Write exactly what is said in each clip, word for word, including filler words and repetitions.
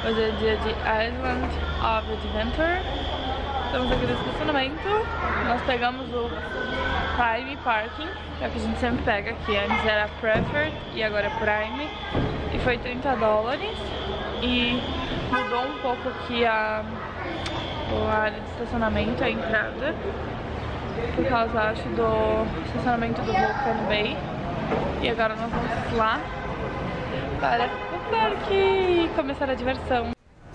Hoje é dia de Island of Adventure. Estamos aqui no estacionamento. Nós pegamos o Prime Parking, que é o que a gente sempre pega aqui. Antes era Preferred e agora é Prime. E foi trinta dólares. E mudou um pouco aqui a, a área de estacionamento, a entrada. Por causa, acho, do estacionamento do Vulcan Bay. E agora nós vamos lá para o parque e começar a diversão.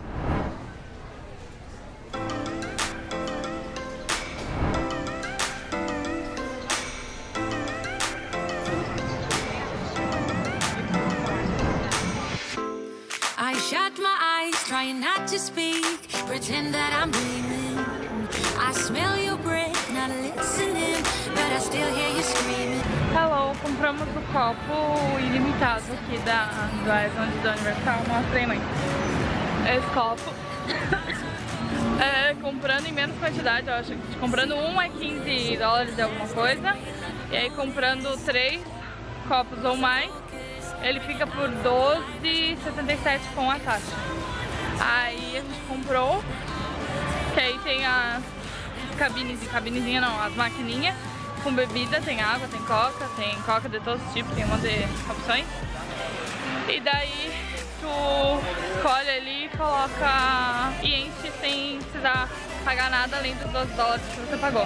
I shut my eyes, trying not to speak, pretend that I'm dreaming. I smell your breath, not listening, but I still hear you screaming. Hello, compramos o copo ilimitado aqui da, do Island do Universal. Mostra aí, mãe. Esse copo. É, comprando em menos quantidade, eu acho. Comprando um é quinze dólares de alguma coisa. E aí comprando três copos ou mais, ele fica por doze reais e setenta e sete centavos com a taxa. Aí a gente comprou, que aí tem as cabines, e cabinezinha não, as maquininhas com bebida, tem água, tem coca, tem coca de todos os tipos, tem um monte de opções. E daí tu escolhe ali, coloca e enche sem precisar pagar nada além dos doze dólares que você pagou.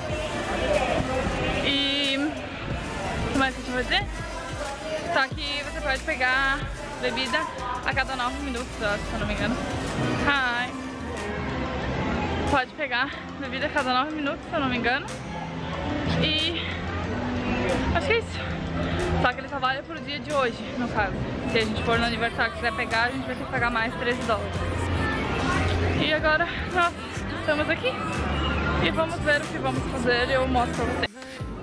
E o que mais que eu vou dizer? Só que você pode pegar bebida a cada nove minutos, se eu não me engano. Hi. Pode pegar bebida a cada nove minutos, se eu não me engano. E acho que é isso. Só que ele só vale pro dia de hoje, no caso. Se a gente for no aniversário e quiser pegar, a gente vai ter que pagar mais treze dólares. E agora nós estamos aqui e vamos ver o que vamos fazer e eu mostro pra vocês.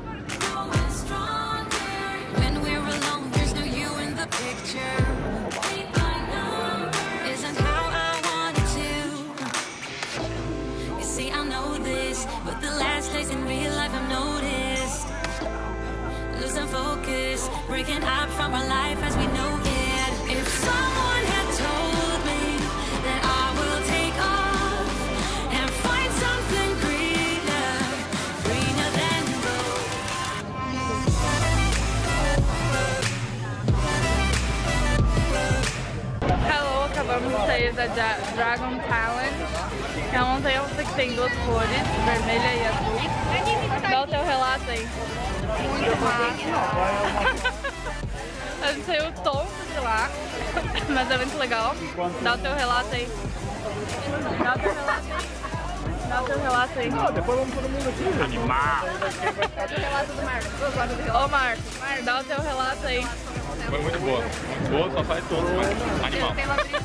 But the last days in real life I've noticed losing focus, breaking up from our life as we know it. If someone had told me that I will take off and find something greener, greener than gold. Hello, acabamos de sair da Dragon Talent. É uma montanha que tem duas cores, vermelha e azul. Dá o teu relato aí. Muito massa. A gente saiu tonto de lá, mas é muito legal. Dá o teu relato aí. Dá o teu relato aí. Dá o teu relato aí. Não, depois vamos todo mundo aqui. Animar! Dá o teu relato do Marcos. Ô Marcos, dá o teu relato aí. Foi muito boa. Muito boa, só faz todos, mas animal.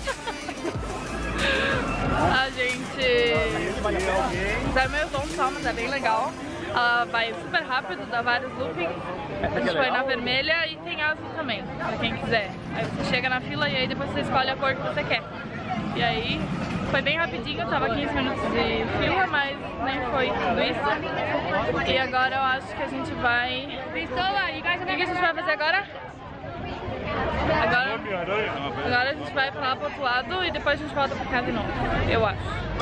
A gente é meio tonto só, mas é bem legal. Ela vai super rápido, dá vários loopings. A gente foi na vermelha e tem azul também, pra quem quiser. Aí você chega na fila e aí depois você escolhe a cor que você quer. E aí foi bem rapidinho, tava quinze minutos de fila, mas nem foi tudo isso. E agora eu acho que a gente vai... O que a gente vai fazer agora? Agora, agora a gente vai pra lá pro outro lado e depois a gente volta pra casa de novo, eu acho.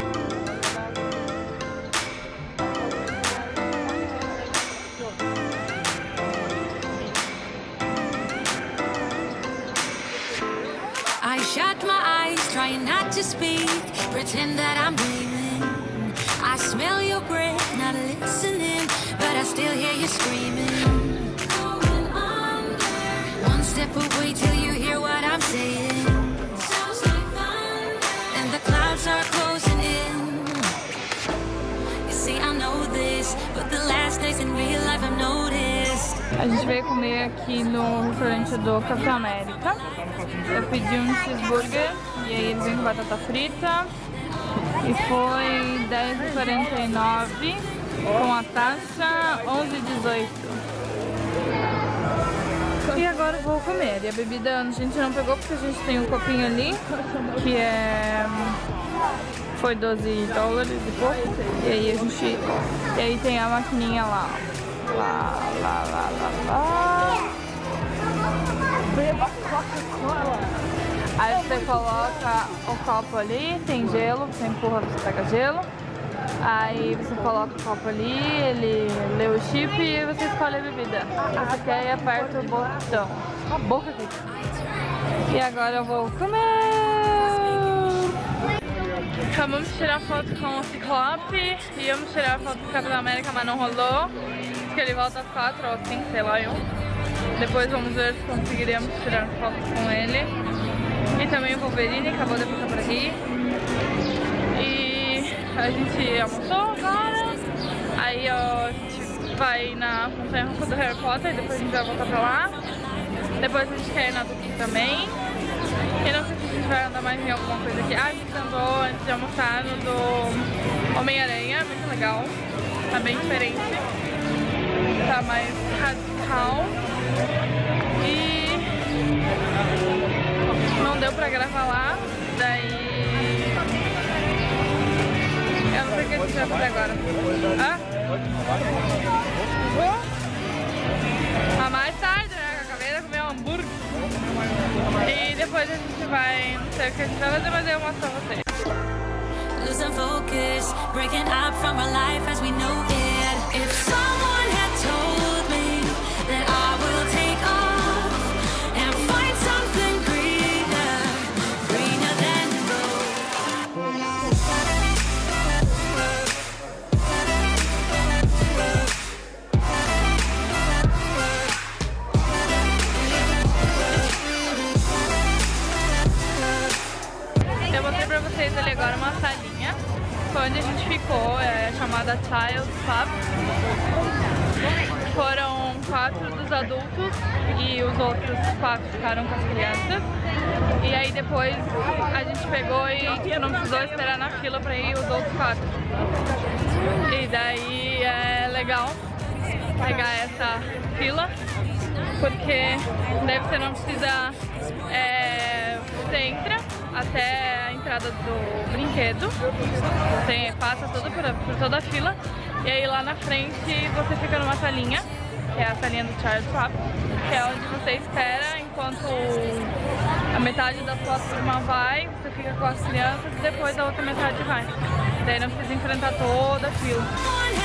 I shut my eyes, trying not to speak, pretend that I'm dreaming. I smell your breath, not listening, but I still hear you screaming. One step away till you hear what I'm saying. Sounds like thunder, and the clouds are closing in. You see, I know this, but the last days in real life I've noticed. A gente veio comer aqui no restaurante do Café América. Eu pedi um cheeseburger e aí eles vêm com batata frita. E foi dez reais e quarenta e nove centavos com a taxa onze reais e dezoito centavos. E agora eu vou comer. E a bebida a gente não pegou porque a gente tem um copinho ali, que é... foi doze dólares e pouco. E aí a gente... E aí tem a maquininha lá, ó. Lá, lá, lá, lá, lá. Aí você coloca o copo ali, tem gelo, você empurra, você pega gelo. Aí você coloca o copo ali, ele lê o chip e você escolhe a bebida. Você quer e aperta o botão. A boca aqui. E agora eu vou comer! Acabamos de tirar foto com o Ciclope. Íamos tirar foto com o Capitão América, mas não rolou. Diz que ele volta às quatro ou cinco, sei lá eu. Depois vamos ver se conseguiremos tirar foto com ele. E também o Wolverine, acabou de passar por aqui. E a gente almoçou agora. Aí ó, a gente vai na montanha russa do Harry Potter e depois a gente vai voltar pra lá. Depois a gente quer ir na Tupi também. E não sei se a gente vai andar mais em alguma coisa aqui. Ah, a gente andou antes de almoçar no do Homem-Aranha, muito legal. Tá bem diferente. Tá mais radical. E não deu pra gravar lá. Daí eu não sei o que a gente vai fazer agora. Ah? Ah, mais tarde, né? Acabei de comer um hambúrguer. E depois a gente vai, não sei o que a gente vai fazer, mas eu mostro pra vocês. Losing focus, breaking up from our life as we know it. If someone had told me that I will take off and find something greener, greener than gold. Eu mostrei pra vocês ali agora uma salinha. Foi onde a gente ficou, é chamada Child Pub. Foram quatro dos adultos e os outros quatro ficaram com as crianças. E aí depois a gente pegou e não precisou esperar na fila pra ir os outros quatro. E daí é legal pegar essa fila, porque daí você não precisa, é, você entra até a entrada do brinquedo, você passa todo por, por toda a fila e aí lá na frente você fica numa salinha, que é a salinha do Child Pub, que é onde você espera enquanto a metade da sua turma vai, você fica com as crianças e depois a outra metade vai. Daí não precisa enfrentar toda a fila.